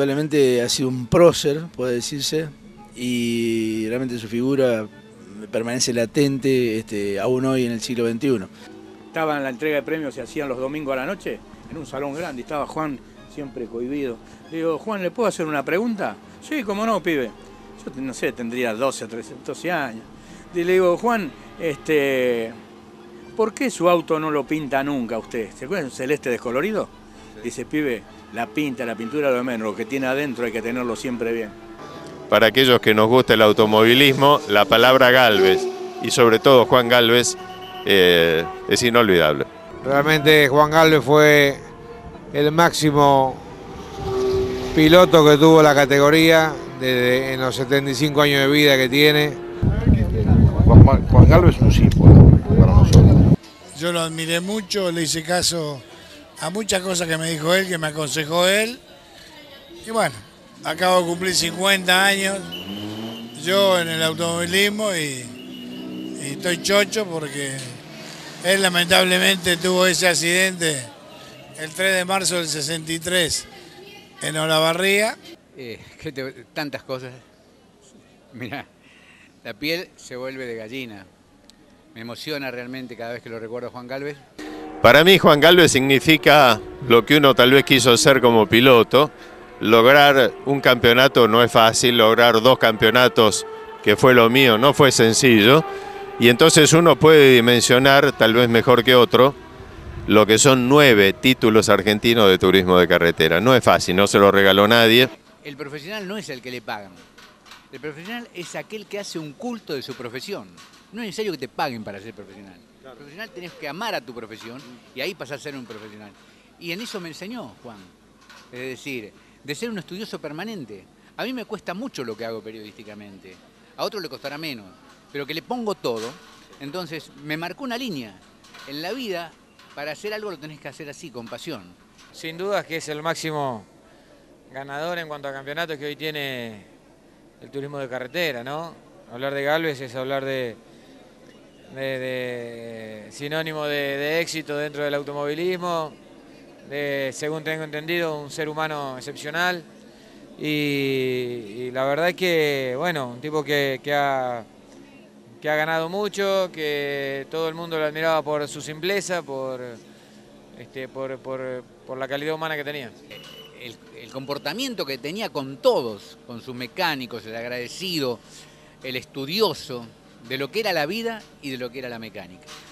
indudablemente ha sido un prócer, puede decirse, y realmente su figura permanece latente aún hoy en el siglo XXI. Estaba en la entrega de premios, se hacían los domingos a la noche, en un salón grande, estaba Juan siempre cohibido. Le digo, Juan, ¿le puedo hacer una pregunta? Sí, cómo no, pibe. Yo no sé, tendría 12 o 13, 12 años. Y le digo, Juan, ¿por qué su auto no lo pinta nunca usted? ¿Se acuerdan? ¿Un celeste descolorido? Sí. Dice, pibe, la pintura lo de menos, lo que tiene adentro hay que tenerlo siempre bien. Para aquellos que nos gusta el automovilismo, la palabra Gálvez, y sobre todo Juan Gálvez, es inolvidable. Realmente Juan Gálvez fue el máximo piloto que tuvo la categoría en los 75 años de vida que tiene. Juan Gálvez es un símbolo para nosotros. Yo lo admiré mucho, le hice caso a muchas cosas que me dijo él, que me aconsejó él. Y bueno, acabo de cumplir 50 años yo en el automovilismo y estoy chocho porque él lamentablemente tuvo ese accidente el 3 de marzo del 63 en Olavarría. Tantas cosas. Mirá, la piel se vuelve de gallina. Me emociona realmente cada vez que lo recuerdo a Juan Gálvez. Para mí Juan Gálvez significa lo que uno tal vez quiso hacer como piloto. Lograr un campeonato no es fácil, lograr 2 campeonatos, que fue lo mío, no fue sencillo. Y entonces uno puede dimensionar, tal vez mejor que otro, lo que son 9 títulos argentinos de turismo de carretera. No es fácil, no se lo regaló nadie. El profesional no es el que le pagan. El profesional es aquel que hace un culto de su profesión. No es necesario que te paguen para ser profesional. Claro. El profesional tenés que amar a tu profesión y ahí pasás a ser un profesional. Y en eso me enseñó Juan. Es decir, de ser un estudioso permanente. A mí me cuesta mucho lo que hago periodísticamente. A otro le costará menos, pero que le pongo todo. Entonces me marcó una línea. En la vida, para hacer algo lo tenés que hacer así, con pasión. Sin dudas que es el máximo ganador en cuanto a campeonatos que hoy tiene el turismo de carretera, ¿no? Hablar de Gálvez es hablar de sinónimo de éxito dentro del automovilismo, según tengo entendido, un ser humano excepcional y la verdad es que, bueno, un tipo que ha ganado mucho, que todo el mundo lo admiraba por su simpleza, por la calidad humana que tenía. El comportamiento que tenía con todos, con sus mecánicos, el agradecido, el estudioso de lo que era la vida y de lo que era la mecánica.